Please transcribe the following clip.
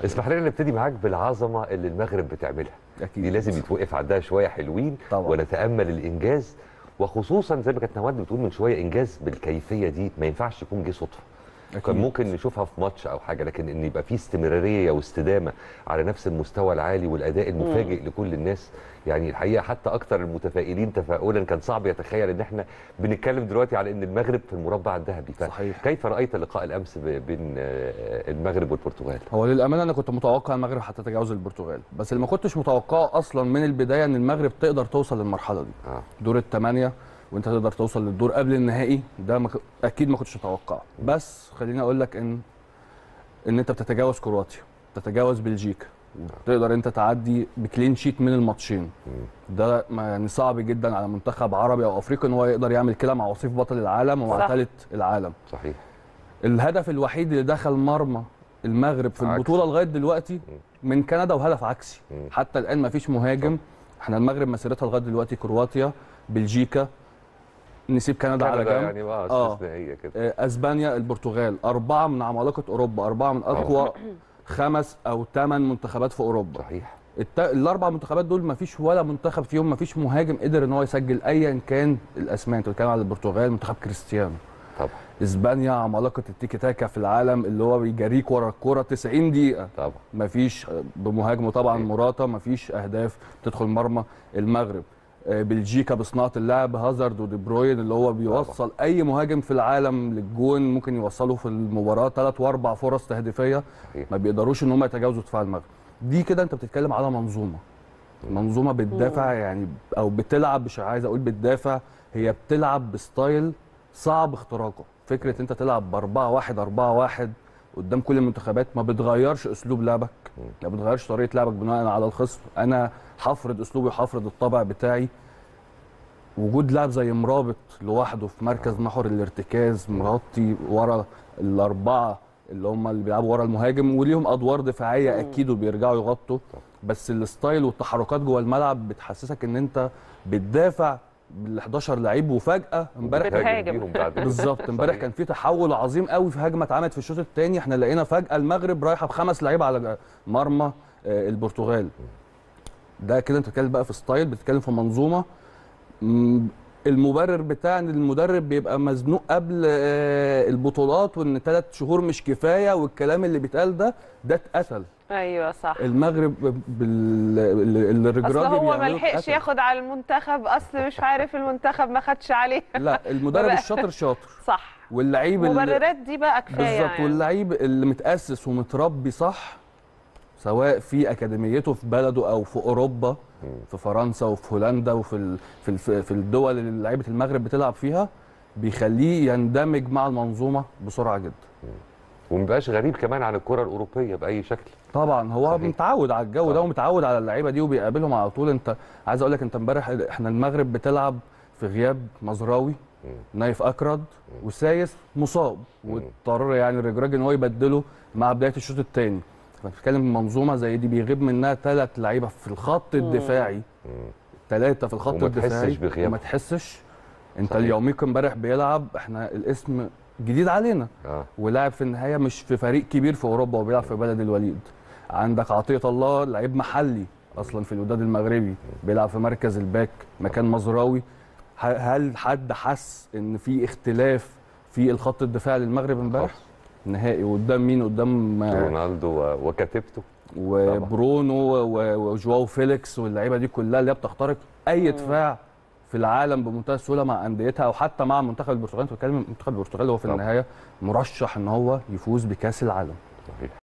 اسمح لنا نبتدي معاك بالعظمه اللي المغرب بتعملها. اكيد دي لازم يتوقف عندها شويه حلوين طبعا. ونتامل الانجاز، وخصوصا زي ما كانت نواد بتقول من شويه، انجاز بالكيفيه دي ما ينفعش يكون جه صدفه. كان ممكن نشوفها في ماتش او حاجه، لكن ان يبقى في استمراريه واستدامه على نفس المستوى العالي والاداء المفاجئ لكل الناس. يعني الحقيقه حتى اكتر المتفائلين تفاؤلا كان صعب يتخيل ان احنا بنتكلم دلوقتي على ان المغرب في المربع الذهبي. صحيح. كيف رايت اللقاء الامس بين المغرب والبرتغال؟ هو للامانه انا كنت متوقع المغرب هتتجاوز البرتغال، بس اللي ما كنتش متوقعه اصلا من البدايه ان المغرب تقدر توصل للمرحله دي. دور الثمانيه وانت تقدر توصل للدور قبل النهائي، ده اكيد ما كنتش متوقعه. بس خليني اقول لك ان انت بتتجاوز كرواتيا، بتتجاوز بلجيكا، تقدر انت تعدي بكلين شيت من الماتشين. ده يعني صعب جدا على منتخب عربي او افريقي ان هو يقدر يعمل كده مع وصيف بطل العالم ومع ثالث العالم. صحيح. الهدف الوحيد اللي دخل مرمى المغرب في البطوله لغايه دلوقتي من كندا، وهدف عكسي. حتى الان ما فيش مهاجم. احنا المغرب مسيرتها لغايه دلوقتي كرواتيا، بلجيكا، نسيب كندا على جنب، يعني استثنائيه كده، اسبانيا، البرتغال. 4 من عمالقه اوروبا، 4 من اقوى 5 أو 8 منتخبات في اوروبا. صحيح. الاربع منتخبات دول ما فيش ولا منتخب فيهم، ما فيش مهاجم قدر ان هو يسجل ايا كان الاسماء. انت بتتكلم على البرتغال، منتخب كريستيانو. طبعا. اسبانيا، عمالقه التيكي تاكا في العالم، اللي هو بيجريك ورا الكوره 90 دقيقه. طبعا. ما فيش بمهاجمه طبعا موراتا، ما فيش اهداف تدخل مرمى. المغرب، بلجيكا بصناعه اللعب، هازارد ودي بروين اللي هو بيوصل طبعا اي مهاجم في العالم للجون، ممكن يوصله في المباراه 3 و4 فرص تهديفيه. ما بيقدروش ان هم يتجاوزوا دفاع المغرب. دي كده انت بتتكلم على منظومه بتدافع، يعني او بتلعب، مش عايز اقول بتدافع، هي بتلعب بستايل صعب اختراقه. فكره انت تلعب ب4-1-4-1 قدام كل المنتخبات، ما بتغيرش اسلوب لعبك، ما بتغيرش طريقه لعبك بناء على الخصم. انا هفرض اسلوبي وهفرض الطبع بتاعي. وجود لاعب زي مرابط لوحده في مركز محور الارتكاز، مغطي ورا الاربعه اللي بيلعبوا ورا المهاجم، وليهم ادوار دفاعيه اكيد وبيرجعوا يغطوا، بس الستايل والتحركات جوه الملعب بتحسسك ان انت بتدافع بال11 لعيب، وفجاه امبارح بالظبط امبارح كان في تحول عظيم قوي في هجمه اتعملت في الشوط الثاني. احنا لقينا فجاه المغرب رايحه ب5 لعيبه على مرمى البرتغال. ده كده انت بتتكلم بقى في ستايل، بتتكلم في منظومه. المبرر بتاع ان المدرب بيبقى مزنوق قبل البطولات وان 3 شهور مش كفايه والكلام اللي بيتقال ده اتقتل. ايوه صح. المغرب الرجراجي اصل هو ما لحقش ياخد على المنتخب، اصل مش عارف المنتخب ما خدش عليه. لا، المدرب الشاطر شاطر. صح. واللعيب المبررات دي بقى كفايه بالظبط يعني. واللعيب اللي متاسس ومتربي صح، سواء في اكاديميته في بلده او في اوروبا، في فرنسا وفي هولندا وفي في الدول اللي لعيبه المغرب بتلعب فيها، بيخليه يندمج مع المنظومه بسرعه جدا. ومبقاش غريب كمان عن الكره الاوروبيه باي شكل. طبعا هو صحيح. متعود على الجو ده ومتعود على اللعيبه دي وبيقابلهم على طول. انت عايز اقول لك، انت امبارح احنا المغرب بتلعب في غياب مزراوي، نايف اكرد، وسايس مصاب، واضطر يعني الرجراج ان هو يبدله مع بدايه الشوط الثاني. بنتكلم منظومه زي دي بيغيب منها 3 لعيبه في الخط الدفاعي، 3 في الخط الدفاعي وما تحسش. انت اليوميك امبارح بيلعب، احنا الاسم جديد علينا ولاعب في النهايه مش في فريق كبير في اوروبا وبيلعب في بلد الوليد. عندك عطيه الله، لعيب محلي اصلا في الوداد المغربي، بيلعب في مركز الباك مكان مزراوي. هل حد حس ان في اختلاف في الخط الدفاعي للمغرب امبارح؟ نهائي. قدام مين؟ قدام رونالدو وكتيبته وبرونو وجواو فيليكس واللعيبه دي كلها اللي هي بتخترق اي دفاع في العالم بمنتهى السهوله مع انديتها او حتى مع منتخب البرتغال. انت بتتكلم منتخب البرتغال هو في النهايه مرشح ان هو يفوز بكاس العالم. صحيح.